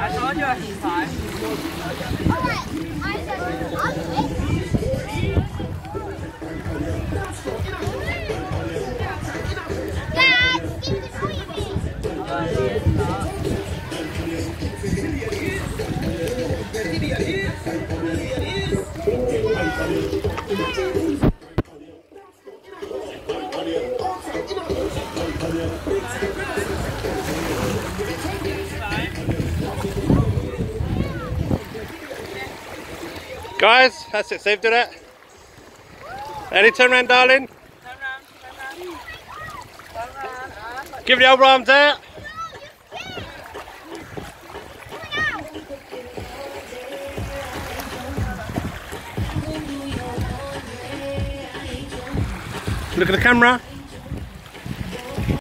Phải số chưa? Phải. Guys, that's it, Steve, do that. Eddie, turn around, darling. Turn around. Turn around. Give the old arms out. Look at the camera.